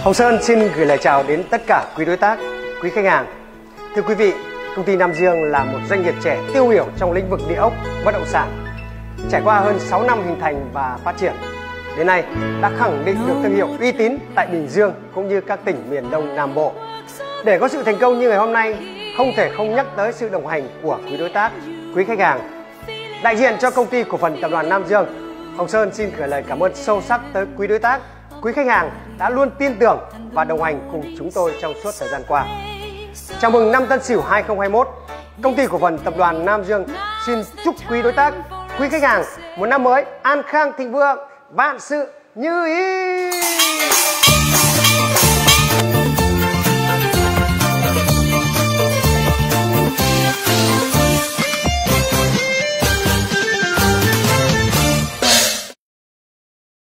Hồng Sơn xin gửi lời chào đến tất cả quý đối tác, quý khách hàng. Thưa quý vị, công ty Nam Dương là một doanh nghiệp trẻ tiêu biểu trong lĩnh vực địa ốc, bất động sản. Trải qua hơn 6 năm hình thành và phát triển, đến nay đã khẳng định được thương hiệu uy tín tại Bình Dương cũng như các tỉnh miền Đông Nam Bộ. Để có sự thành công như ngày hôm nay, không thể không nhắc tới sự đồng hành của quý đối tác, quý khách hàng. Đại diện cho công ty cổ phần tập đoàn Nam Dương, Hồng Sơn xin gửi lời cảm ơn sâu sắc tới quý đối tác, quý khách hàng đã luôn tin tưởng và đồng hành cùng chúng tôi trong suốt thời gian qua. Chào mừng năm Tân Sửu 2021, công ty cổ phần tập đoàn Nam Dương xin chúc quý đối tác, quý khách hàng một năm mới an khang thịnh vượng, vạn sự như ý.